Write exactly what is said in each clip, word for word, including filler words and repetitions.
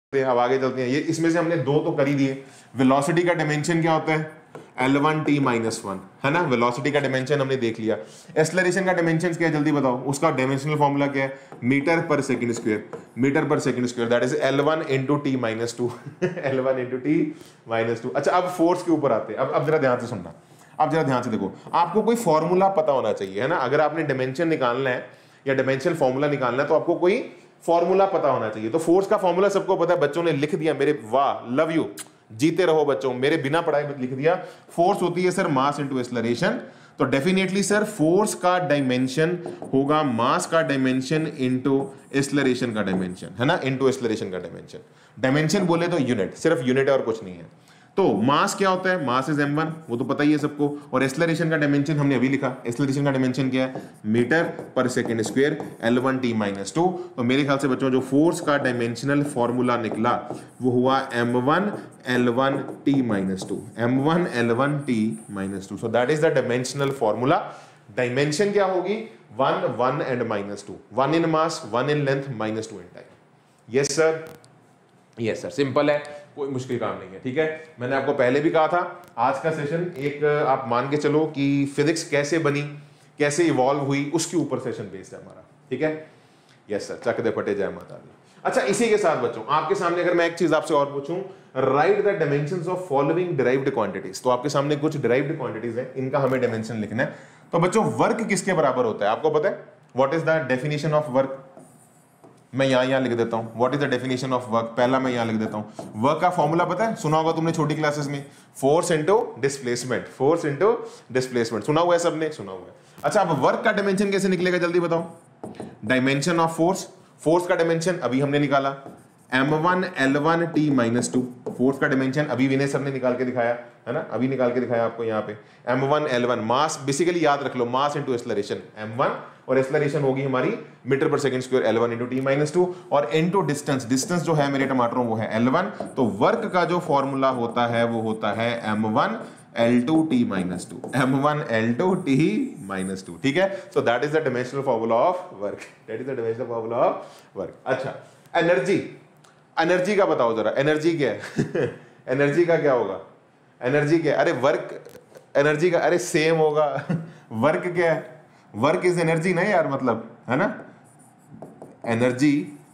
अब आगे चलते हैं। ये इसमें से हमने दो तो कर ही दिए। वेलोसिटी का डायमेंशन क्या होता है? L one T minus one, है ना। वेलोसिटी का डायमेंशन हमने देख लिया। एक्सेलरेशन का डायमेंशन क्या है जल्दी बताओ? उसका डायमेंशनल फॉर्मूला क्या है? Metre per second square, metre per second square, that is L one into T minus two, L one into T minus two. अच्छा, अब फोर्स के ऊपर आते हैं। अब अब जरा ध्यान से सुनना, अब जरा ध्यान से देखो, आपको कोई फॉर्मूला पता होना चाहिए, है ना। अगर आपने डायमेंशन निकालना है या डायमेंशन फॉर्मूला निकालना है तो आपको कोई फॉर्मूला पता होना चाहिए। तो फोर्स का फॉर्मूला सबको पता है, बच्चों ने लिख दिया मेरे, वाह, लव यू, जीते रहो बच्चों, मेरे बिना पढ़ाए लिख दिया। फोर्स होती है सर मास इनटू एक्सेलरेशन। तो डेफिनेटली सर फोर्स का डायमेंशन होगा मास का डायमेंशन इनटू एक्सेलरेशन का डायमेंशन, है ना, इनटू एक्सेलरेशन का डायमेंशन। डायमेंशन बोले तो यूनिट, सिर्फ यूनिट है और कुछ नहीं है। तो मास क्या होता है? मास इज एम वन, वो तो पता ही है सबको। और एक्सेलरेशन का डायमेंशन हमने अभी लिखा, एक्सेलरेशन का डायमेंशन क्या है? Metre per second square, L one T minus two. तो मेरे ख्याल से बच्चों जो फोर्स का डायमेंशनल फॉर्मूला निकला वो हुआ M one L one T minus two, M one L one T minus two. So that is the dimensional formula. Dimension क्या होगी? One one and minus two, one in mass, one in length, minus two in time. Yes sir, yes sir, simple है, कोई मुश्किल काम नहीं है। ठीक है, मैंने आपको पहले भी कहा था आज का सेशन एक आप मान के चलो कि फिजिक्स कैसे बनी, कैसे इवॉल्व हुई, उसके ऊपर सेशन बेस्ड है हमारा। ठीक है, यस सर, चक दे फटे, जय माता दी। अच्छा, इसी के साथ बच्चों आपके सामने अगर मैं एक चीज आपसे और पूछूं, write the dimensions of following derived quantities. तो आपके सामने कुछ डिराइव्ड क्वांटिटीज हैं, इनका हमें डायमेंशन लिखना है। तो बच्चों वर्क किसके बराबर होता है आपको पता है? What is the definition of work? मैं यहां यहां लिख देता हूं, what is the definition of work. पहला मैं यहां लिख देता हूं, वर्क का फॉर्मूला पता है, सुना होगा तुमने छोटी क्लासेस में, force into displacement, force into displacement, सुना हुआ है सबने? सुना हुआ है। अच्छा, अब वर्क का डायमेंशन कैसे निकलेगा जल्दी बताओ? डायमेंशन ऑफ फोर्स, फोर्स का डायमेंशन अभी हमने निकाला, M one L one T minus two. Force का डायमेंशन अभी विनय सर ने निकाल के दिखाया, है ना, अभी निकाल के दिखाया आपको यहाँ पे। M one L one, mass basically याद रख लो, mass into acceleration M one, और एक्सेलरेशन होगी हमारी metre per second square L one into T minus two, और इनटू डिस्टेंस, डिस्टेंस जो है मेरे टमाटरों वो है एल वन। तो वर्क का जो फॉर्मूला होता है वो होता है M one L two T minus two, M one L two T minus two. ठीक है, so that is the dimensional formula of work, that is the dimensional formula of work. अच्छा, एनर्जी, एनर्जी का बताओ जरा, energy क्या है? Energy का क्या होगा? एनर्जी क्या है? अरे वर्क, एनर्जी का अरे सेम होगा। वर्क क्या है? वर्क इज एनर्जी ना यार, मतलब, है ना, एनर्जी।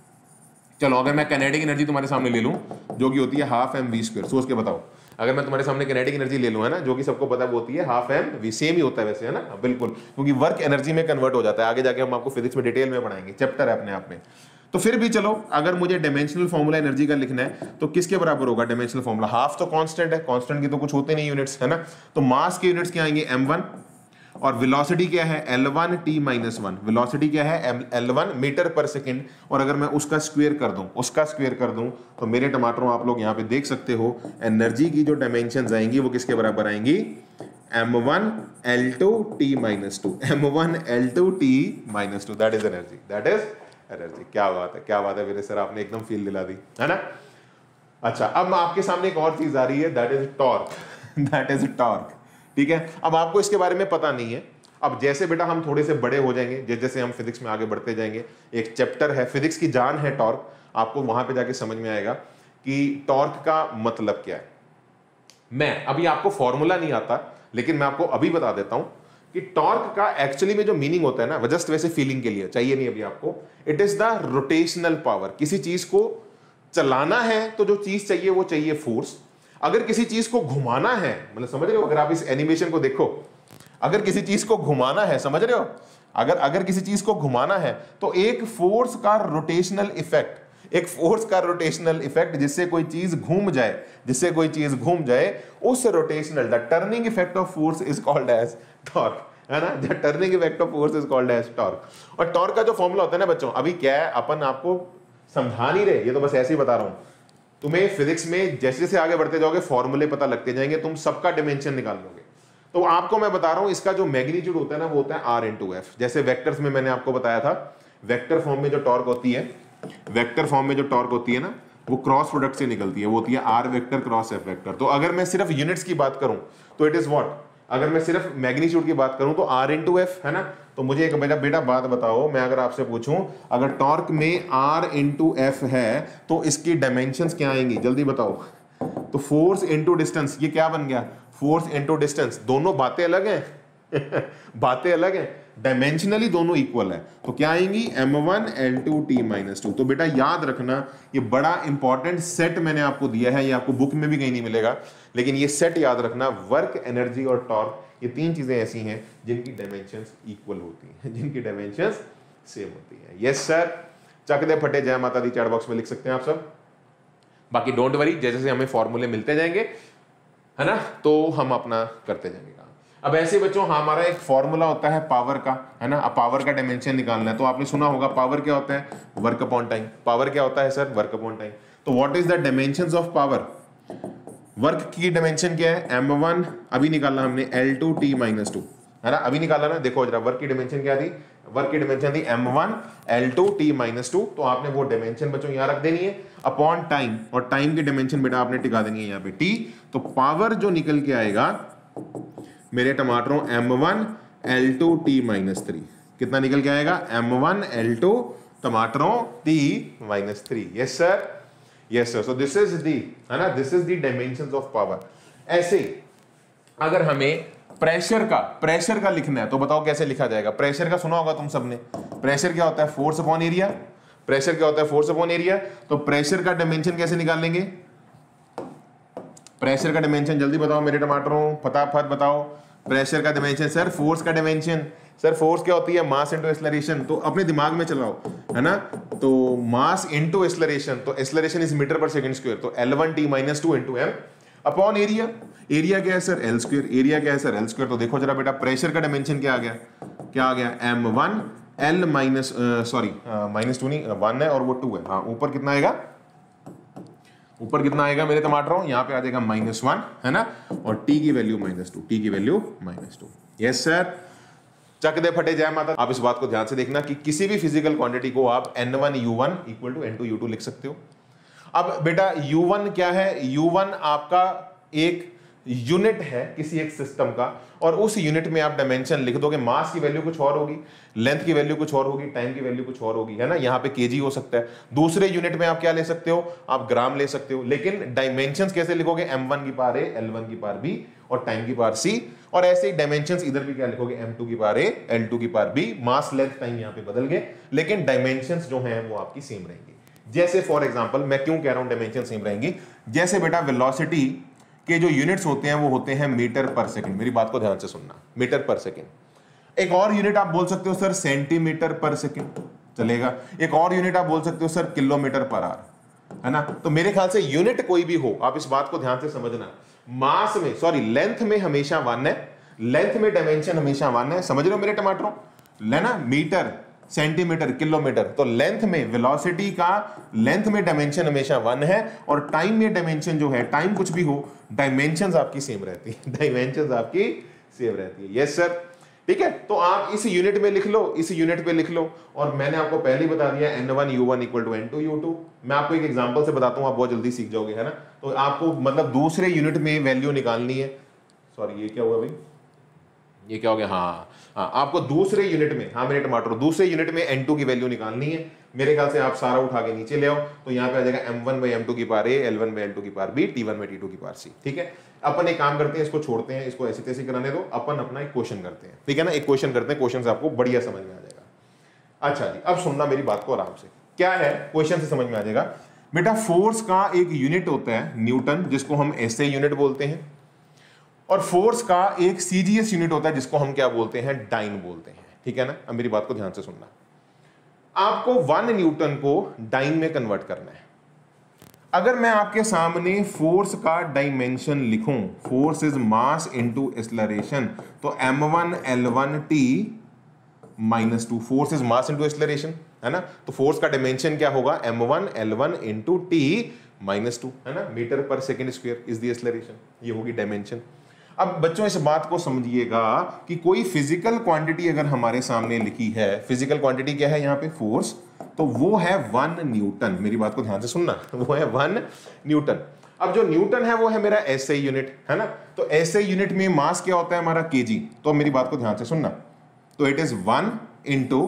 चलो अगर मैं काइनेटिक एनर्जी तुम्हारे सामने ले लूं जो कि होती है हाफ एम वी स्क्वायर, सोच के बताओ, अगर मैं तुम्हारे सामने काइनेटिक एनर्जी ले लूं, है ना, जो कि सबको पता है वो होती है हाफ एम वी, सेम ही होता है वैसे, है ना, बिल्कुल, क्योंकि वर्क एनर्जी में कन्वर्ट हो जाता है। आगे जाके हम आपको फिजिक्स में डिटेल में पढ़ाएंगे, चैप्टर है अपने आप में। तो फिर भी चलो, अगर मुझे डायमेंशनल फॉर्मूला एनर्जी का लिखना है तो किसके बराबर होगा डायमेंशनल फॉर्मूला? हाफ तो कांस्टेंट है, कांस्टेंट की तो कुछ होते नहीं यूनिट्स, है ना। तो मास के यूनिट्स क्या आएंगे? एम वन, और वेलोसिटी क्या है? L one T minus one. Velocity क्या है? L one metre per second, और अगर मैं उसका स्क्वायर कर दूं, उसका स्क्वायर कर दूं तो मेरे टमाटरों आप लोग यहां पे देख सकते हो एनर्जी की जो डायमेंशंस आएंगी वो किसके बराबर आएंगी? M one L two T minus two, M one L two T minus two, that is energy, that is energy. क्या बात है, क्या बात है मेरे सर, आपने एकदम फील दिला दी, है ना। अच्छा, अब आपके सामने एक और चीज आ रही है, that is torque, that is torque. ठीक है, अब आपको इसके बारे में पता नहीं है। अब जैसे बेटा हम थोड़े से बड़े हो जाएंगे, जैसे जैसे हम फिजिक्स में आगे बढ़ते जाएंगे, एक चैप्टर है फिजिक्स की जान है टॉर्क, आपको वहां पे जाके समझ में आएगा कि टॉर्क का मतलब क्या है। मैं अभी आपको फॉर्मूला नहीं आता, लेकिन मैं आपको अभी बता देता हूं कि टॉर्क का एक्चुअली में जो मीनिंग होता है ना, जस्ट वैसे फीलिंग के लिए, चाहिए नहीं अभी आपको, it is the rotational power. किसी चीज को चलाना है तो जो चीज चाहिए वो चाहिए फोर्स। अगर किसी चीज को घुमाना है, मतलब समझ रहे हो, अगर आप इस एनिमेशन को देखो, अगर किसी चीज को घुमाना है, समझ रहे हो, अगर अगर किसी चीज को घुमाना है तो एक फोर्स का रोटेशनल इफेक्ट, एक फोर्स का रोटेशनल इफेक्ट जिससे कोई चीज घूम जाए, जिससे कोई चीज घूम जाए, उस rotational, the turning effect of force is called as torque, है ना। The turning effect of force is called as torque. और टॉर्क का जो फॉर्मूला होता है ना बच्चों, अभी क्या है, अपन आपको समझा नहीं रहे, ये तो बस ऐसे ही बता रहा हूं। तुम्हें फिजिक्स में जैसे जैसे आगे बढ़ते जाओगे फॉर्मूले पता लगते जाएंगे, तुम सबका डायमेंशन निकाल लोगे। तो आपको मैं बता रहा हूं, इसका जो मैग्नीट्यूड होता है ना वो होता है आर इंटू एफ। जैसे वेक्टर्स में मैंने आपको बताया था, वेक्टर फॉर्म में जो टॉर्क होती है, वेक्टर फॉर्म में जो टॉर्क होती है ना, वो क्रॉस प्रोडक्ट से निकलती है, वो होती है R vector cross F vector. तो अगर मैं सिर्फ यूनिट्स की बात करूं तो इट इज व्हाट, अगर मैं सिर्फ मैग्नीट्यूड की बात करूं तो आर इंटू एफ है ना। तो मुझे एक बेटा बेटा बात बताओ, मैं अगर आपसे पूछूं अगर टॉर्क में आर इंटू एफ है तो इसकी डायमेंशंस क्या आएंगी, जल्दी बताओ। तो फोर्स इंटू डिस्टेंस, ये क्या बन गया, फोर्स इंटू डिस्टेंस। दोनों बातें अलग हैं बातें अलग हैं, डायमेंशनली दोनों इक्वल है। तो क्या आएंगी, M one L two T minus two. तो बेटा याद रखना ये बड़ा इंपॉर्टेंट सेट मैंने आपको दिया है, ये आपको बुक में भी कहीं नहीं मिलेगा, लेकिन ये सेट याद रखना, वर्क, एनर्जी और टॉर्क, ये तीन चीजें ऐसी हैं जिनकी डायमेंशंस इक्वल होती हैं, जिनकी डायमेंशंस सेम होती हैं। यस सर, चक दे फटे जय माता दी चैट बॉक्स में लिख सकते हैं आप सब। बाकी डोंट वरी, जैसे जैसे हमें फॉर्मूले मिलते जाएंगे है ना, तो हम अपना करते जाएंगे काम। अब ऐसे बच्चों हमारा एक फॉर्मूला होता है पावर का, है ना। अब पावर का डायमेंशन निकालना है तो आपने सुना होगा पावर क्या होता है, वर्क अपॉन टाइम। पावर क्या होता है सर, वर्क अपॉन टाइम। तो what is the dimensions of power, work की डायमेंशन क्या है, एम वन अभी निकालना हमने, L two T minus two, है ना, अभी निकाला ना। देखो जरा वर्क की डायमेंशन क्या थी, वर्क की डायमेंशन थी M one L two T minus two. तो आपने वो डायमेंशन बच्चों यहां रख देनी है अपॉन टाइम, और टाइम की डायमेंशन बेटा आपने टिका देनी है यहाँ पे टी। तो पावर जो निकल के आएगा मेरे टमाटरों, M one L two T minus three. कितना निकल के आएगा, एम वन एल टू टमाटरों T minus three. Yes sir, yes sir. So this is the, है ना, this is the dimensions of power. ऐसे अगर हमें प्रेशर का प्रेशर का लिखना है तो बताओ कैसे लिखा जाएगा। प्रेशर का सुना होगा तुम सबने, प्रेशर क्या होता है, फोर्स अपॉन एरिया। प्रेशर क्या होता है, फोर्स अपॉन एरिया। तो प्रेशर का डायमेंशन कैसे निकालेंगे, प्रेशर का डायमेंशन जल्दी बताओ मेरे टमाटरों, फटाफट बताओ। प्रेशर का डायमेंशन सर, फोर्स का डायमेंशन सर, फोर्स क्या होती है, मास इनटू एक्सेलरेशन। तो अपने दिमाग में चलाओ, है ना। तो मास इनटू एक्सेलरेशन, तो acceleration is metre per second square. तो L one T minus two into M upon area. Area क्या है सर, एल स्क्वायर। एरिया क्या है सर, एल स्क्वायर। तो देखो जरा बेटा प्रेशर का डायमेंशन क्या आ गया, क्या आ गया, M one L minus sorry minus two नहीं, वन है और वो टू है। हाँ, ऊपर कितना आएगा, ऊपर कितना आएगा मेरे टमाटरों, यहाँ पे आ जाएगा माइनस वन, है ना, और टी की वैल्यू माइनस टू, टी की value minus two. Yes sir, चक दे फटे जय माता। आप इस बात को ध्यान से देखना कि किसी भी फिजिकल क्वांटिटी को आप N one U one equal to N two U two लिख सकते हो। अब बेटा यू वन क्या है, यू वन आपका एक यूनिट है किसी एक सिस्टम का, और उस यूनिट में आप डायमेंशन लिख दोगे। मास की वैल्यू कुछ और होगी, लेंथ की वैल्यू कुछ और होगी, टाइम की वैल्यू कुछ और होगी, है ना। यहाँ पे केजी हो सकता है, दूसरे यूनिट में आप क्या ले सकते हो, आप ग्राम ले सकते हो। लेकिन डायमेंशंस कैसे लिखोगे, एम वन की पावर ए, एल वन की पावर बी और टाइम की पावर सी। और ऐसे ही डायमेंशंस इधर भी क्या लिखोगे, एम टू की पावर ए, एल टू की power B. Mass, length, time यहाँ पे बदल गए, लेकिन डायमेंशंस जो हैं वो आपकी सेम रहेंगी। जैसे फॉर एग्जांपल, मैं क्यों कह रहा हूं डायमेंशन सेम रहेंगी, जैसे बेटा वेलोसिटी के जो यूनिट्स होते हैं वो होते हैं मीटर पर सेकंड। मेरी बात को ध्यान से सुनना, मीटर पर सेकंड। एक और यूनिट आप बोल सकते हो सर सेंटीमीटर पर सेकंड, चलेगा। एक और यूनिट आप बोल सकते हो सर किलोमीटर पर आवर, है ना। तो मेरे ख्याल से यूनिट कोई भी हो, आप इस बात को ध्यान से समझना, मास में सॉरी लेंथ में हमेशा वन है, लेंथ में डायमेंशन हमेशा वन है। समझ रहे हो मेरे टमाटरों, लेना, मीटर, सेंटीमीटर, किलोमीटर। तो लेंथ में, वेलोसिटी का लेंथ में डायमेंशन हमेशा वन है, और टाइम में डायमेंशन जो है, टाइम कुछ भी हो, डायमेंशंस आपकी सेम रहती है, डायमेंशंस आपकी सेम रहती है। यस सर, ठीक है। तो आप इस यूनिट में लिख लो, इस यूनिट पे लिख लो, और मैंने आपको पहले ही बता दिया N one U one equal to N two U two. मैं आपको एक एग्जांपल से बताता हूं, आप बहुत जल्दी सीख जाओगे, है ना। तो आपको मतलब दूसरे यूनिट में वैल्यू निकालनी है। सॉरी, ये क्या हुआ भाई, ये क्या हो गया, हाँ हाँ, आपको दूसरे यूनिट में, हाँ मेरे टमाटर, दूसरे यूनिट में एन टू की वैल्यू निकालनी है। मेरे ख्याल से आप सारा उठा के नीचे ले आओ, तो यहाँ पे आ जाएगा M one by M two की power A, L one by L two की power B, T one by T two की पावर सी। ठीक है, अपन एक काम करते हैं, इसको छोड़ते हैं, इसको ऐसे तैसे कराने दो, अपन अपना एक क्वेश्चन करते हैं, ठीक है ना। एक क्वेश्चन करते हैं, क्वेश्चन से आपको बढ़िया समझ में आ जाएगा। अच्छा जी, अब सुनना मेरी बात को आराम से, क्या है क्वेश्चन से समझ में आ जाएगा। बेटा फोर्स का एक यूनिट होता है न्यूटन, जिसको हम एसआई यूनिट बोलते हैं, और फोर्स का एक सीजीएस यूनिट होता है जिसको हम क्या बोलते हैं, डाइन बोलते हैं। ठीक है ना। अब मेरी बात को ध्यान से सुनना, आपको वन न्यूटन को डाइन में कन्वर्ट करना है। अगर मैं आपके सामने फोर्स का डायमेंशन लिखूं, force is mass into acceleration, तो M one L one T minus two, force is mass into acceleration, है ना। तो फोर्स का डायमेंशन क्या होगा, M one L one into T minus two, है ना, metre per second square is the acceleration, ये होगी डायमेंशन। अब बच्चों इस बात को समझिएगा कि कोई फिजिकल क्वांटिटी अगर हमारे सामने लिखी है, फिजिकल क्वांटिटी क्या है यहाँ पे, फोर्स, तो वो है वन न्यूटन। मेरी बात को ध्यान से सुनना, वो है वन न्यूटन। अब जो न्यूटन है वो है मेरा एसआई यूनिट, है ना। तो एसआई यूनिट में मास क्या होता है हमारा, केजी। तो मेरी बात को ध्यान से सुनना, तो it is one into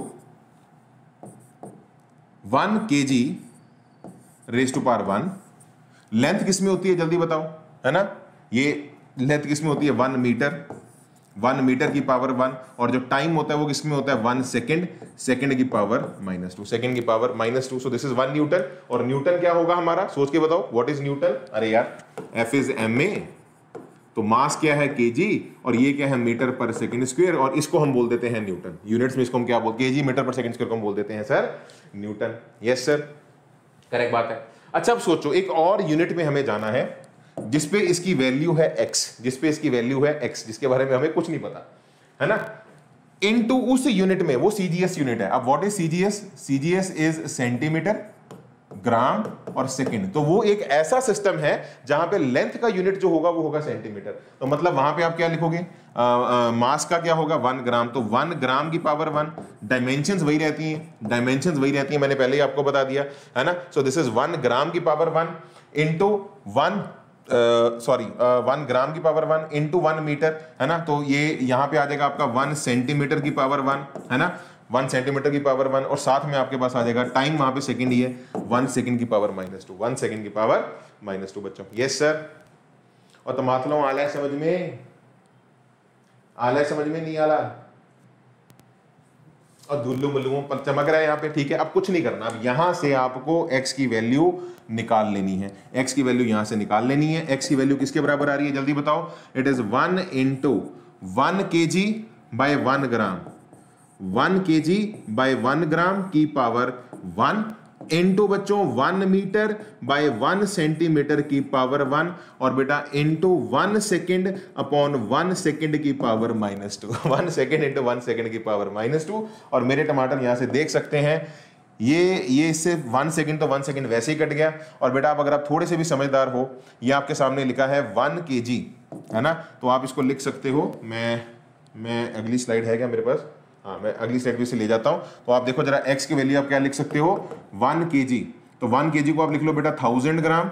one K G raise to power one. Length किसमें होती है जल्दी बताओ, है ना, ये लेंथ किसमें होती है, वन मीटर, वन मीटर की पावर वन, और जो टाइम होता है वो किसमें होता है, वन सेकेंड, सेकेंड की पावर माइनस टू, सेकेंड की power minus two. So this is one newton. और न्यूटन क्या होगा हमारा, सोच के बताओ, व्हाट इज न्यूटन। अरे यार एफ इज एम ए, तो मास क्या है केजी, और ये क्या है मीटर पर सेकंड स्क्वायर, और इसको हम बोल देते हैं न्यूटन। यूनिट्स में इसको हम क्या बोलते हैं, KG metre per second square को हम बोल देते हैं sir newton. Yes sir, correct बात है। अच्छा अब सोचो, एक और यूनिट में हमें जाना है जिसपे इसकी वैल्यू है x, जिसपे इसकी वैल्यू है x, जिसके बारे में हमें कुछ नहीं पता, है ना। इनटू उस यूनिट में, वो सीजीएस यूनिट है। अब what is CGS, CGS is centimetre, gram और सेकंड। तो वो एक ऐसा सिस्टम है जहां पे लेंथ का यूनिट जो होगा वो होगा सेंटीमीटर। तो मतलब वहां पे आप क्या लिखोगे, मास का क्या होगा, वन ग्राम, तो वन ग्राम की पावर वन। डायमेंशंस वही रहती हैं, डायमेंशंस वही रहती हैं, मैंने पहले ही आपको बता दिया, है ना। So this is one gram की power one into one sorry one gram की power one into one metre, है ना। तो ये यहां पे आ जाएगा आपका वन सेंटीमीटर की पावर वन, है ना, वन सेंटीमीटर की पावर वन, और साथ में आपके पास आ जाएगा टाइम, वहां पे सेकंड ही है, वन सेकंड की power minus two, one second की पावर माइनस टू बच्चों। Yes sir. और तो मतलब आला है समझ में, आला है समझ में, नहीं आला, और धुल्लू मल्लू पर चमक रहा है यहाँ पे, ठीक है। अब कुछ नहीं करना, अब यहां से आपको x की वैल्यू निकाल लेनी है, x की वैल्यू यहां से निकाल लेनी है। x की वैल्यू किसके बराबर आ रही है जल्दी बताओ, it is one into one K G by one gram, one K G by one gram की पावर वन इंटू बच्चों one metre by one centimetre की पावर वन, और बेटा into one second upon one second की power minus two, one second into one second की power minus two. और मेरे टमाटर यहां से देख सकते हैं, ये ये इससे वन सेकेंड तो वन सेकेंड वैसे ही कट गया। और बेटा आप अगर आप थोड़े से भी समझदार हो, ये आपके सामने लिखा है वन के जी, है ना, तो आप इसको लिख सकते हो। मैं मैं अगली स्लाइड है क्या मेरे पास, हाँ मैं अगली स्लाइड भी से ले जाता हूं। तो आप देखो जरा x की वैल्यू आप क्या लिख सकते हो, वन के जी, तो वन के जी को आप लिख लो बेटा thousand gram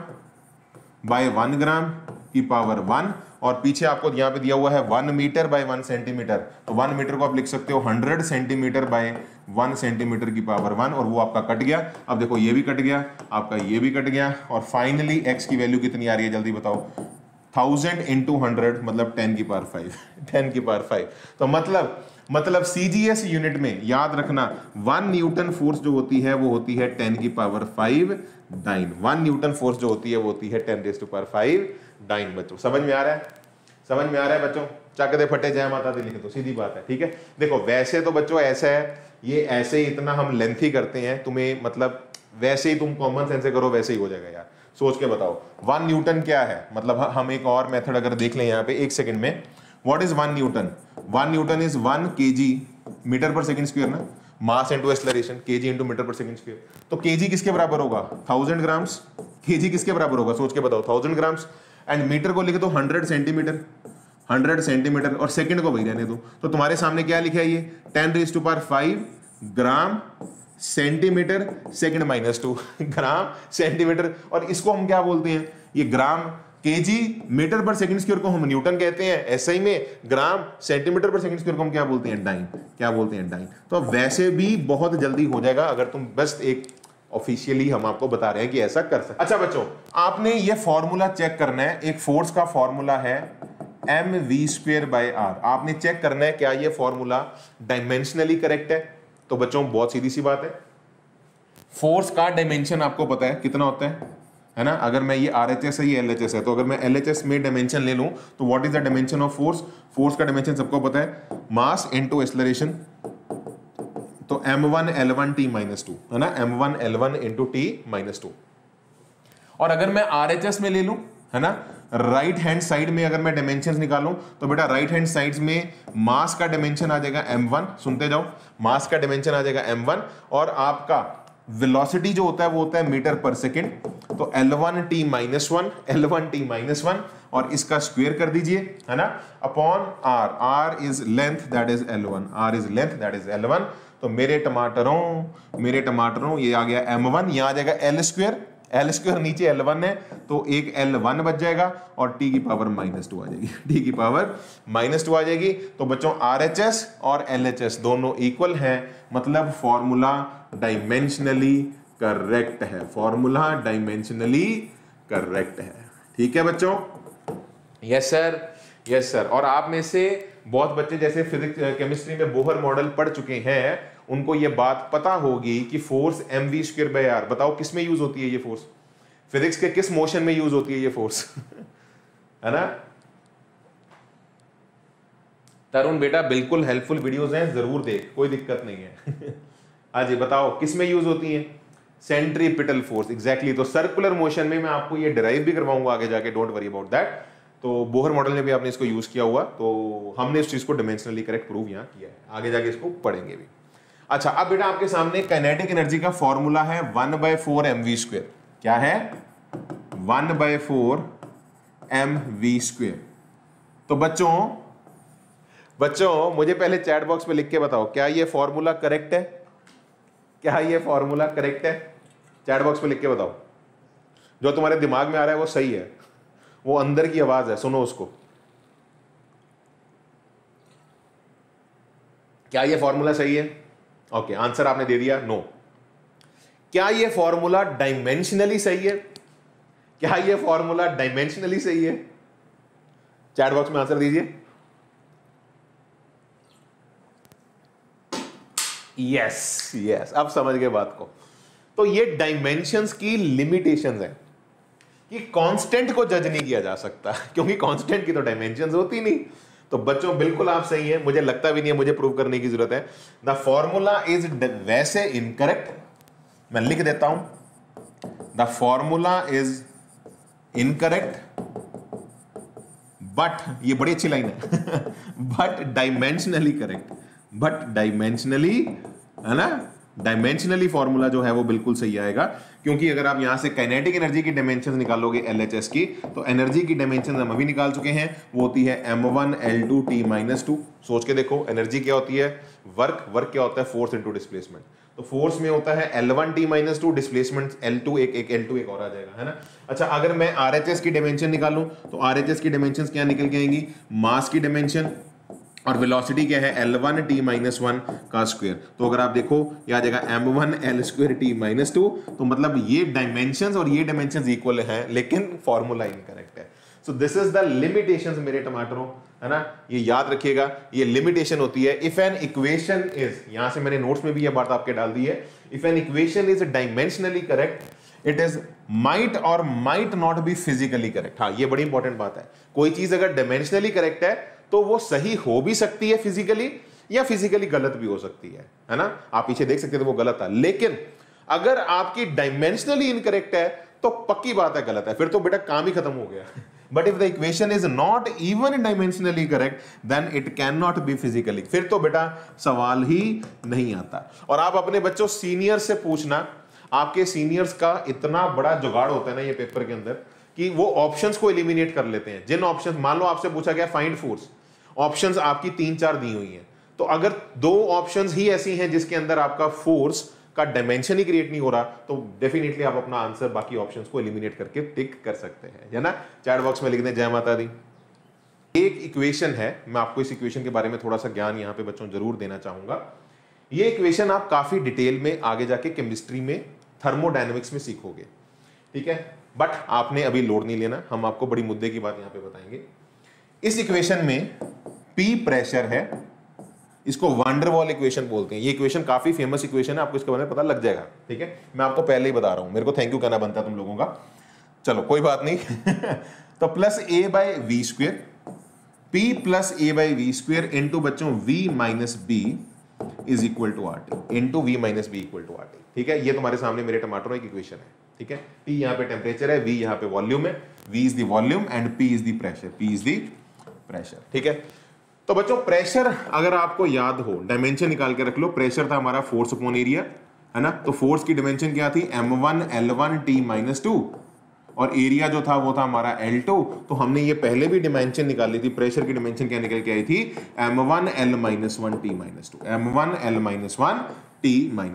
by one gram की पावर वन, और पीछे आपको यहाँ पे दिया हुआ है one metre by one centimetre, तो वन मीटर को आप लिख सकते हो hundred centimetre by one centimetre की पावर वन, और वो आपका कट गया। अब देखो ये भी कट गया, आपका ये भी कट गया, और फाइनली x की वैल्यू कितनी आ रही है जल्दी बताओ, थाउजेंड इंटू हंड्रेड, मतलब टेन की पावर फाइव, टेन की पावर फाइव। तो मतलब मतलब सीजीएस यूनिट में याद रखना, वन न्यूटन फोर्स जो होती है वो होती है टेन की power five dyne, one newton force जो होती है वो होती है ten raise to power five dyne. बच्चों समझ में आ रहा है, समझ में आ रहा है बच्चों, चक दे फटे जय माता दी लिख दो, सीधी बात है, ठीक है। देखो वैसे तो बच्चों ऐसा है, ये ऐसे ही इतना हम लेंथी करते हैं, तुम्हें मतलब वैसे ही तुम कॉमन सेंस से करो वैसे ही हो जाएगा यार। सोच के बताओ वन न्यूटन क्या है, मतलब हम एक और मेथड अगर देख लें यहाँ पे एक सेकंड में, what is one newton, one newton is one KG metre per second square ना, mass into acceleration, KG into metre per second square. तो केजी किसके बराबर होगा, थाउजेंड ग्राम्स, केजी किसके बराबर होगा सोच के बताओ, थाउजेंड ग्राम्स, एंड मीटर को लिखे तो हंड्रेड सेंटीमीटर, हंड्रेड सेंटीमीटर, और सेकंड को वही रहने दो। तो तुम्हारे सामने क्या लिखा है, ये ten raise to power five gram centimetre second minus two, gram centimetre, और इसको हम क्या बोलते हैं, ये gram KG metre per second square को हम न्यूटन कहते हैं, ऐसे ही में gram centimetre per second square को हम क्या बोलते हैं, डाइन, क्या बोलते हैं, डाइन। तो वैसे भी बहुत जल्दी हो जाएगा अगर तुम बस एक ऑफिशियली हम आपको बता रहे हैं कि ऐसा कर सकते। अच्छा बच्चों आपने ये फॉर्मूला चेक करना है, एक फोर्स का फॉर्मूला है M V square by R, आपने चेक करना है क्या ये फॉर्मूला डायमेंशनली करेक्ट है। तो बच्चों बहुत सीधी सी बात है, फोर्स का डायमेंशन आपको पता है कितना होता है, है ना। अगर मैं ये आर एच एस है, ये एल एच एस है, तो अगर मैं एल एच एस में डायमेंशन ले लूं तो what is the dimension of force, force का डायमेंशन सबको पता है, मास इनटू एक्सेलरेशन, तो M one L one T minus two, है ना, M one L one into T minus two. और अगर मैं आर एच एस में ले लूं, है ना, राइट हैंड साइड में अगर मैं डायमेंशंस निकालूं तो बेटा राइट हैंड साइड्स में मास का डायमेंशन आ जाएगा एम वन, सुनते जाओ, मास का डायमेंशन आ जाएगा एम वन, और आपका वेलोसिटी जो होता है वो होता है मीटर पर सेकंड, तो L one T minus one, L one T minus one, और इसका स्क्वायर कर दीजिए, है ना, upon R, R is length that is L one, R is length that is L one. तो मेरे टमाटरों मेरे टमाटरों ये आ गया एम वन, यहां आ जाएगा एल स्क्वायर, एल स्क्वायर नीचे एल वन है तो एक एल वन बच जाएगा और टी की पावर माइनस टू आ जाएगी, टी की पावर माइनस टू आ जाएगी। तो बच्चों आर एच एस और एल एच एस दोनों इक्वल हैं, मतलब फॉर्मूला डायमेंशनली करेक्ट है, फॉर्मूला डायमेंशनली करेक्ट है। ठीक है बच्चों? Yes sir, yes sir. और आप में से बहुत बच्चे जैसे फिजिक्स केमिस्ट्री में बोहर मॉडल पढ़ चुके हैं, उनको ये बात पता होगी कि force M V square by R, बताओ किस में यूज होती है ये फोर्स? फिजिक्स के किस मोशन में यूज होती है ये फोर्स? है ना तरुण बेटा? बिल्कुल हेल्पफुल वीडियोस हैं, जरूर देख, कोई दिक्कत नहीं है। हाँ जी बताओ किस में यूज होती है? Centripetal force, exactly. तो सर्कुलर मोशन में मैं आपको ये डिराइव भी करवाऊंगा आगे जाके, डोंट वरी अबाउट दैट। तो बोहर मॉडल में भी आपने इसको यूज किया हुआ, तो हमने इस चीज को डायमेंशनली करेक्ट प्रूव यहां किया है, आगे जाके इसको पढ़ेंगे भी। अच्छा अब बेटा आपके सामने काइनेटिक एनर्जी का फॉर्मूला है one by four M V square. क्या है? One by four M V square. तो बच्चों बच्चों मुझे पहले चैट बॉक्स में लिख के बताओ, क्या ये फॉर्मूला करेक्ट है? क्या ये फॉर्मूला करेक्ट है? चैट बॉक्स में लिख के बताओ। जो तुम्हारे दिमाग में आ रहा है वो सही है, वो अंदर की आवाज है, सुनो उसको। क्या ये फॉर्मूला सही है? ओके, आंसर आपने दे दिया नो। क्या ये फॉर्मूला डायमेंशनली सही है? क्या ये फॉर्मूला डायमेंशनली सही है? चैट बॉक्स में आंसर दीजिए। यस यस, अब समझ गए बात को। तो ये डायमेंशंस की लिमिटेशंस है कि कांस्टेंट को जज नहीं किया जा सकता, क्योंकि कांस्टेंट की तो डायमेंशंस होती नहीं। तो बच्चों बिल्कुल आप सही है, मुझे लगता भी नहीं है मुझे प्रूव करने की जरूरत है। द फॉर्मूला इज वैसे इनकरेक्ट, मैं लिख देता हूं, the formula is incorrect but, ये बड़ी अच्छी लाइन है, but dimensionally correct, but dimensionally, है ना, डायमेंशनली फॉर्मूला जो है वो बिल्कुल सही आएगा। क्योंकि अगर आप यहां से काइनेटिक एनर्जी की डायमेंशंस निकालोगे एलएचएस की, तो एनर्जी की डायमेंशंस हम अभी निकाल चुके हैं, वो होती है M one L two T minus two. सोच के देखो, एनर्जी क्या होती है? वर्क, वर्क क्या होता है? Force into displacement. तो फोर्स में होता है L one T minus two, displacement L two, एक एक एल टू एक और आ जाएगा, है ना। अच्छा अगर मैं आरएचएस की डायमेंशन निकालूं तो आरएचएस की डायमेंशंस क्या निकल के आएंगी? मास की डायमेंशन और वेलोसिटी क्या है? L one T minus one का स्क्वायर। तो अगर आप देखो ये आ जाएगा M one L square T minus two. तो मतलब ये डायमेंशंस और ये डायमेंशंस इक्वल हैं, लेकिन फॉर्मूला इनकरेक्ट है। So this is the limitations मेरे टमाटरों, है ना, ये याद रखिएगा, ये लिमिटेशन होती है। इफ एन इक्वेशन इज, यहां से मैंने नोट्स में भी ये बात आपके डाल दी है, if an equation is dimensionally correct it is might और might not be physically correct. हाँ ये बड़ी इंपॉर्टेंट बात है, कोई चीज अगर डायमेंशनली करेक्ट है तो वो सही हो भी सकती है फिजिकली, या फिजिकली गलत भी हो सकती है, है ना। आप पीछे देख सकते थे वो गलत था, लेकिन अगर आपकी डायमेंशनली इनकरेक्ट है तो पक्की बात है गलत है, फिर तो बेटा काम ही खत्म हो गया। But if the equation is not even dimensionally correct then it can not be physically, फिर तो बेटा सवाल ही नहीं आता। और आप अपने बच्चों सीनियर से पूछना, आपके सीनियर्स का इतना बड़ा जुगाड़ होता है ना ये पेपर के अंदर, कि वो ऑप्शंस को एलिमिनेट कर लेते हैं। जिन ऑप्शंस, मान लो आपसे पूछा गया फाइंड फोर्स, ऑप्शंस आपकी तीन चार दी हुई हैं, तो अगर दो ऑप्शंस ही ऐसी हैं जिसके अंदर आपका फोर्स का डायमेंशन ही क्रिएट नहीं हो रहा, तो डेफिनेटली आप अपना आंसर बाकी ऑप्शंस को एलिमिनेट करके टिक कर सकते हैं, है ना। चैट बॉक्स में लिख दें जय माता दी। एक इक्वेशन है, मैं आपको इस इक्वेशन के बारे में थोड़ा सा ज्ञान यहां पे बच्चों जरूर देना चाहूंगा। ये इक्वेशन आप काफी डिटेल में आगे जाके केमिस्ट्री में, थर्मोडायनेमिक्स में सीखोगे, ठीक है, बट आपने अभी लोड नहीं लेना, हम आपको बड़ी मुद्दे की बात यहां पे बताएंगे। इस इक्वेशन में P प्रेशर है, इसको वैन वॉल इक्वेशन बोलते हैं। ये इक्वेशन काफी फेमस इक्वेशन है, आपको इसके बारे में पता लग जाएगा, ठीक है, मैं आपको पहले ही बता रहा हूं, मेरे को थैंक यू कहना बनता है तुम लोगों का, चलो कोई बात नहीं। तो plus A by V square, P plus A by V square into बच्चों V minus B is equal to R T, into V minus B equal to R T, ठीक है। ये तुम्हारे सामने मेरे टमाटरों एक इक्वेशन है, ठीक है। T यहाँ पे टेम्परेचर है, V यहाँ पे वॉल्यूम है, V is the volume and P is the pressure, P is the pressure, ठीक है। तो बच्चों प्रेशर अगर आपको याद हो, डायमेंशन निकाल के रख लो, प्रेशर था हमारा फोर्स अपॉन एरिया, है ना। तो फोर्स की डायमेंशन क्या थी? M one L one T minus two, और एरिया जो था वो था हमारा एल टू। तो हमने ये पहले भी डायमेंशन निकाली थी, प्रेशर की डायमेंशन क्या निकल के आई थी? M one L minus one T minus two, M one L minus one T minus two,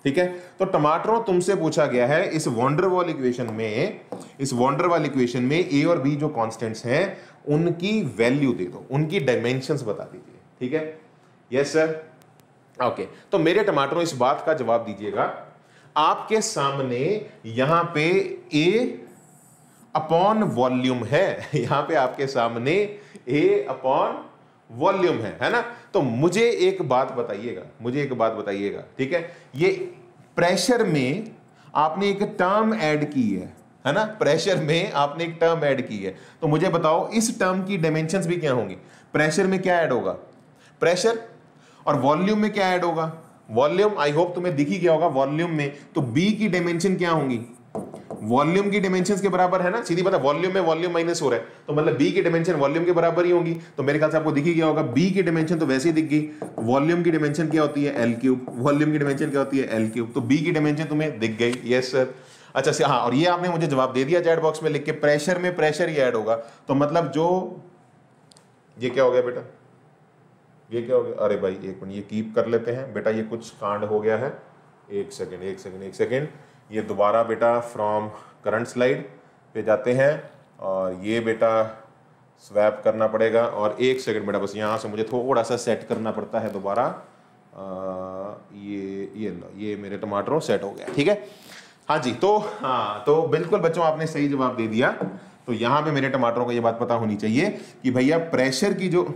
ठीक है। तो टमाटरों तुमसे पूछा गया है इस वॉन्डर वॉल इक्वेशन में, इस वॉन्डर वॉल इक्वेशन में ए और बी जो कांस्टेंट्स हैं उनकी वैल्यू दे दो, उनकी डायमेंशंस बता दीजिए। ठीक है, यस सर, ओके। तो मेरे टमाटरों इस बात का जवाब दीजिएगा, आपके सामने यहां पे ए अपॉन वॉल्यूम है, यहां पे आपके सामने ए अपॉन वॉल्यूम है, है ना। तो मुझे एक बात बताइएगा, मुझे एक बात बताइएगा, ठीक है, ये प्रेशर में आपने एक टर्म ऐड की है, है ना, प्रेशर में आपने एक टर्म ऐड की है, तो मुझे बताओ इस टर्म की डायमेंशंस भी क्या होंगी। प्रेशर में क्या ऐड होगा, प्रेशर, और वॉल्यूम में क्या ऐड होगा, वॉल्यूम। आई होप तुम्हें दिख ही गया होगा वॉल्यूम में, तो बी की डायमेंशन क्या होंगी, वॉल्यूम की डायमेंशंस के बराबर है ना, सीधी बात है, वॉल्यूम में वॉल्यूम माइनस हो रहा है तो मतलब बी की डायमेंशन वॉल्यूम के बराबर ही होगी। तो मेरे ख्याल से आपको दिख ही गया होगा, बी की डायमेंशन तो वैसे ही दिख गई, वॉल्यूम की डायमेंशन क्या होती है एल क्यूब, वॉल्यूम की डायमेंशन क्या होती है एल क्यूब, तो बी की डायमेंशन तुम्हें दिख गई। यस सर, अच्छा से हाँ, और ये आपने मुझे जवाब दे दिया चैट बॉक्स में लिख के, प्रेशर में प्रेशर ही ऐड होगा, तो मतलब जो ये क्या हो गया बेटा, ये क्या हो गया, अरे भाई एक मिनट ये कीप कर लेते हैं बेटा, ये कुछ कांड हो गया है, एक सेकेंड एक सेकेंड एक सेकेंड, ये दोबारा बेटा फ्रॉम करंट स्लाइड पे जाते हैं और ये बेटा स्वैप करना पड़ेगा, और एक सेकंड बेटा बस यहाँ से मुझे थोड़ा सा सेट करना पड़ता है दोबारा, ये ये लो, ये मेरे टमाटरों सेट हो गया, ठीक है। हाँ जी, तो हाँ, तो बिल्कुल बच्चों आपने सही जवाब दे दिया। तो यहाँ पे मेरे टमाटरों को ये बात पता होनी चाहिए कि भैया प्रेशर की जो,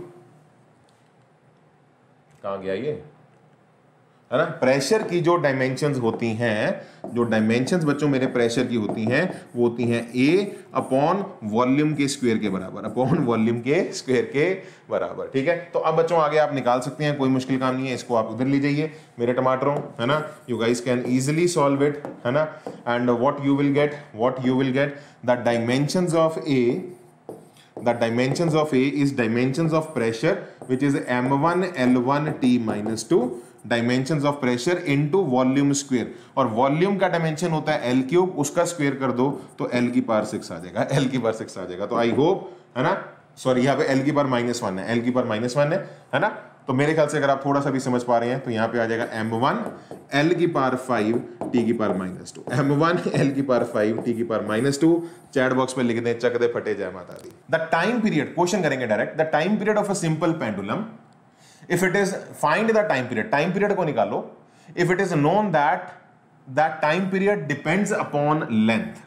कहाँ गया ये, है ना, प्रेशर की जो डायमेंशंस होती हैं, जो डायमेंशंस बच्चों मेरे प्रेशर की होती हैं वो होती हैं ए अपॉन वॉल्यूम के स्क्वायर के बराबर, अपॉन वॉल्यूम के स्क्वायर के बराबर, ठीक है। तो अब बच्चों आगे आप निकाल सकते हैं, कोई मुश्किल काम नहीं है, इसको आप उधर ले जाइए मेरे टमाटरों, है ना, you guys can easily solve it, है ना। And what you will get, what you will get the dimensions of A, the dimensions of A is dimensions of pressure which is M one L one T minus two dimensions of pressure into volume square, और volume का dimension होता है L cube, उसका square कर दो तो L की power six आ जाएगा, L की पावर सिक्स आ जाएगा। तो आई होप, है ना, सॉरी यहाँ पे L की पावर माइनस वन है, L की पावर माइनस वन है, है ना। तो मेरे ख्याल से अगर आप थोड़ा सा भी समझ पा रहे हैं तो यहाँ पे आ जाएगा M वन L की पावर फाइव T की power minus two, M one L की पावर फाइव T की power minus two. Chat box में लिख दें, चक दे फटे जय माता दी। द टाइम पीरियड, क्वेश्चन करेंगे direct, the time period of a simple pendulum, if it is, find the time period, time period को निकालो, if it is known that that time period depends upon length,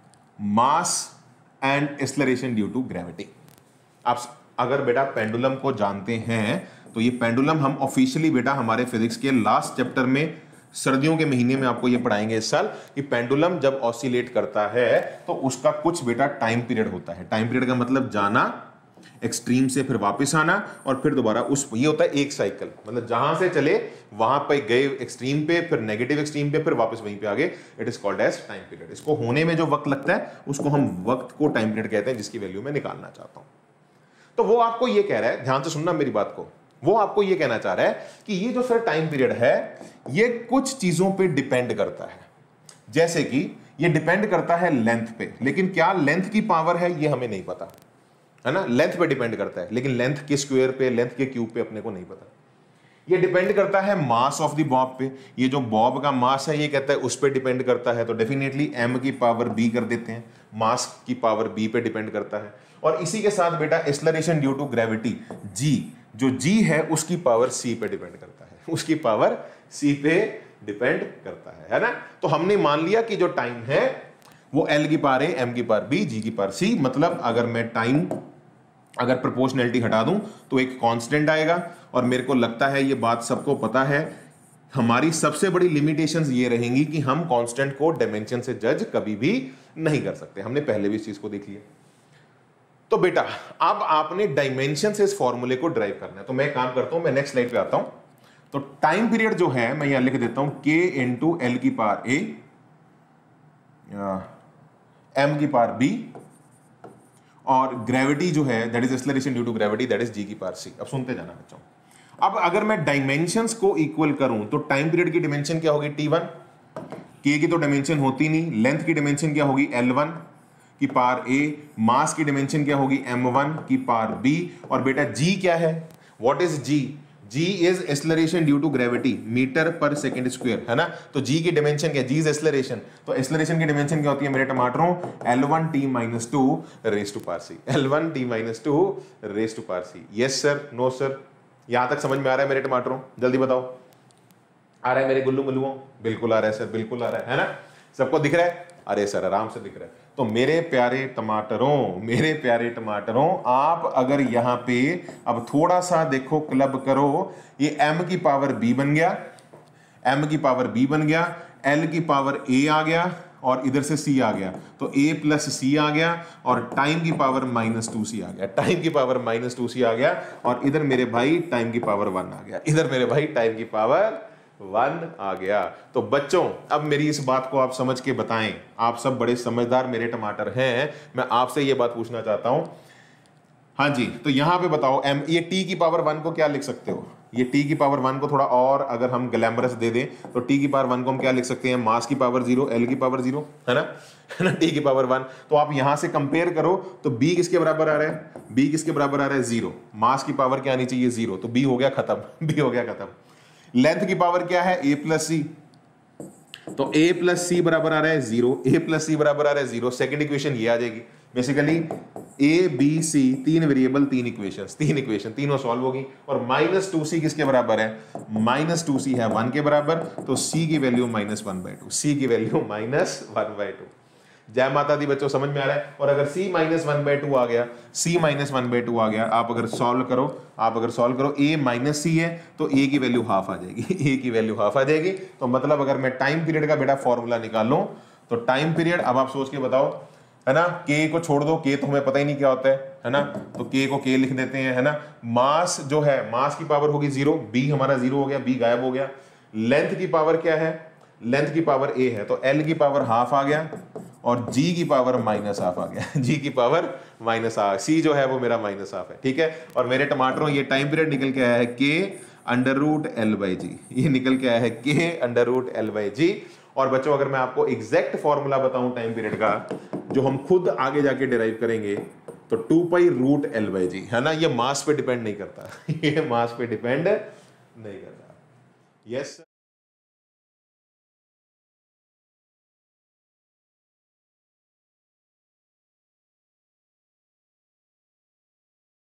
mass and acceleration due to gravity. आप अगर बेटा pendulum को जानते हैं तो ये पेंडुलम हम ऑफिशियली बेटा हमारे फिजिक्स के लास्ट चैप्टर में सर्दियों के महीने में आपको ये पढ़ाएंगे इस साल, कि पेंडुलम जब ऑसिलेट करता है तो उसका कुछ बेटा टाइम पीरियड होता है। टाइम पीरियड का मतलब जाना एक्सट्रीम से, फिर वापस आना, और फिर दोबारा उस, ये होता है एक साइकिल, मतलब जहां से चले वहां पे गए एक्सट्रीम पे, फिर नेगेटिव एक्सट्रीम पे, फिर वापस वहीं पे आ गए, it is called as time period. इसको होने में जो वक्त लगता है उसको हम वक्त को टाइम पीरियड कहते हैं, जिसकी वैल्यू मैं निकालना चाहता हूं। तो वो आपको ये कह रहा है, ध्यान से सुनना मेरी बात को, वो आपको ये कहना चाह रहा है कि ये जो सर टाइम पीरियड है ये कुछ चीजों पे डिपेंड करता है, जैसे कि ये डिपेंड करता है लेंथ पे, लेकिन क्या लेंथ की पावर है ये हमें नहीं पता, है ना, लेंथ पे डिपेंड करता है, लेकिन लेंथ के स्क्वायर पे, लेंथ के क्यूब पे अपने को नहीं पता। ये डिपेंड करता है मास ऑफ द बॉब पे, ये जो बॉब का मास है ये कहता है उस पे डिपेंड करता है, तो डेफिनेटली m की पावर b कर देते हैं, मास की पावर b पे डिपेंड करता है। और इसी के साथ बेटा acceleration due to gravity g, जो g है उसकी पावर c पे डिपेंड करता है, उसकी पावर c पे डिपेंड करता है, है ना। तो हमने मान लिया कि जो टाइम है वो l की पावर a, m की पावर b, g की पावर c, मतलब अगर मैं टाइम, अगर प्रोपोर्शनैलिटी हटा दूं तो एक कांस्टेंट आएगा, और मेरे को लगता है ये बात सबको पता है, हमारी सबसे बड़ी लिमिटेशंस ये रहेंगी कि हम कांस्टेंट को डायमेंशन से जज कभी भी नहीं कर सकते, हमने पहले भी इस चीज को देख लिया। तो बेटा अब आपने डायमेंशन से इस फॉर्मूले को ड्राइव करना है, तो मैं काम करता हूं, मैं नेक्स्ट स्लाइड पे आता हूं। तो टाइम पीरियड जो है मैं यहां लिख देता हूं k इंटू एल की पावर a, m की पावर b, और ग्रेविटी जो है that is acceleration due to gravity, that is g की पावर c। अब सुनते जाना बच्चों। अब अगर मैं डायमेंशंस को इक्वल करूं तो टाइम पीरियड की डायमेंशन क्या होगी टी वन, k की तो डायमेंशन होती नहीं, लेंथ की डायमेंशन क्या होगी एल वन की पावर a, मास की डायमेंशन क्या होगी एम वन की पावर b, और बेटा g क्या है, what is g, g is acceleration due to gravity metre per second square, है ना। तो g की डायमेंशन क्या है, g इज एक्सेलरेशन, तो एक्सेलरेशन की डायमेंशन क्या होती है मेरे टमाटरों, L one T minus two raise to power C, L one T minus two raise to power C. Yes sir, no sir, यहां तक समझ में आ रहा है मेरे टमाटरों, जल्दी बताओ, आ रहा है मेरे गुल्लू मुल्लुओं, बिल्कुल आ रहा है सर, बिल्कुल आ रहा है, है ना, सबको दिख रहा है, अरे सर आराम से दिख रहा है। तो मेरे प्यारे टमाटरों, मेरे प्यारे टमाटरों, आप अगर यहाँ पे अब थोड़ा सा देखो, क्लब करो, ये m की पावर b बन गया, m की पावर b बन गया, l की पावर a आ गया, और इधर से c आ गया, तो a प्लस सी आ गया, और टाइम की पावर माइनस टू सी आ गया, टाइम की पावर माइनस टू सी आ गया, और इधर मेरे भाई टाइम की पावर वन आ गया, इधर मेरे भाई टाइम की पावर वन आ गया। तो बच्चों अब मेरी इस बात को आप समझ के बताएं, आप सब बड़े समझदार मेरे टमाटर हैं, मैं आपसे ये बात पूछना चाहता हूं, हाँ जी, तो यहां पे बताओ m, ये t की पावर वन को क्या लिख सकते हो, ये t की पावर वन को थोड़ा और अगर हम ग्लैमरस दे दें तो t की पावर वन को हम क्या लिख सकते हैं, मास की पावर जीरो, l की पावर जीरो, है ना, है ना, t की पावर वन। तो आप यहां से कंपेयर करो तो b किसके बराबर आ रहा है, b किसके बराबर आ रहा है, जीरो, मास की पावर क्या आनी चाहिए, जीरो, तो b हो गया खत्म, b हो गया खत्म। लेंथ की पावर क्या है, a प्लस सी, तो a प्लस सी बराबर आ रहा है जीरो, a प्लस सी बराबर आ रहा है जीरो, सेकंड इक्वेशन ये आ जाएगी बेसिकली, a b c, तीन वेरिएबल तीन इक्वेशंस, तीन इक्वेशन तीनों सॉल्व होगी, और माइनस टू सी किसके बराबर है, माइनस टू सी है वन के बराबर, तो c की value minus one by two, C की value minus one by two. जय माता दी बच्चों, समझ में आ रहा है। और अगर c minus one by two आ गया, c minus one by two आ गया, आप अगर सॉल्व करो, आप अगर सॉल्व करो, a माइनस सी है तो a की वैल्यू हाफ आ जाएगी, a की वैल्यू हाफ आ जाएगी। तो मतलब अगर मैं टाइम पीरियड का बेटा फॉर्मूला निकालूं तो टाइम पीरियड, अब आप सोच के बताओ, है ना, k को छोड़ दो, k तो हमें पता ही नहीं क्या होता है, है ना, तो k को k लिख देते हैं, है ना। मास जो है, मास की पावर होगी जीरो, b हमारा जीरो हो गया, b गायब हो गया। लेंथ की पावर क्या है, लेंथ की पावर a है, तो l की पावर हाफ आ गया, और g की पावर माइनस हाफ आ गया, g की पावर माइनस हाफ, c जो है वो मेरा माइनस हाफ है, ठीक है। और मेरे टमाटरों ये टाइम पीरियड निकल के आया है k under root L by G, ये निकल के आया है k under root L by G. और बच्चों अगर मैं आपको एग्जैक्ट फॉर्मूला बताऊं टाइम पीरियड का, जो हम खुद आगे जाके डिराइव करेंगे, तो two pi root L by G, है ना, ये मास पे डिपेंड नहीं करता, ये मास पे डिपेंड नहीं करता। यस।